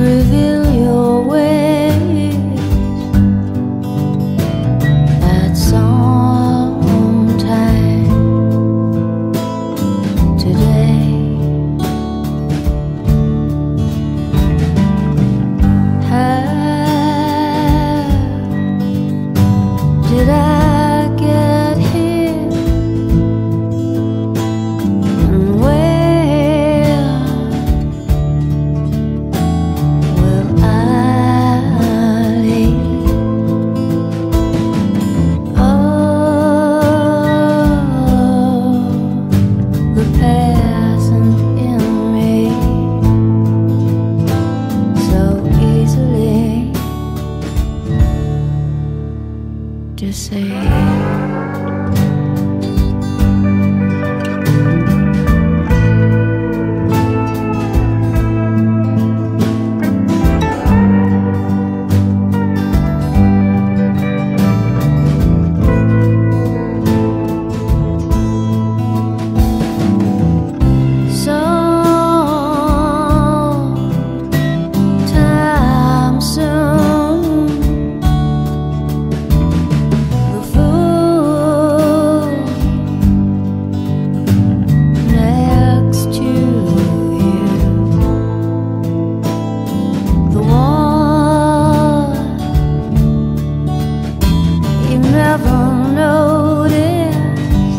reveal your ways at some time today. How did I get here? And where will I lead? Oh, the passing in me so easily deceived. Sometime soon, the fool next to you, the one you never noticed,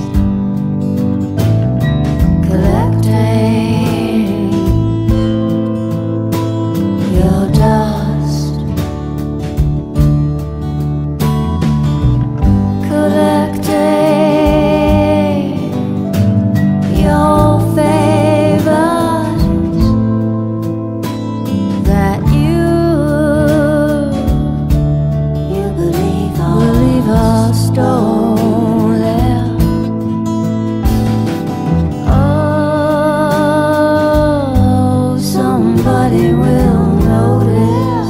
collecting your dust, collecting your favors that you believe are stolen. Oh, somebody will notice,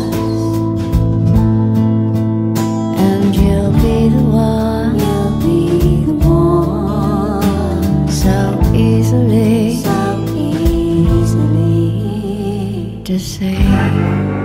and you'll be the one, so easily deceived.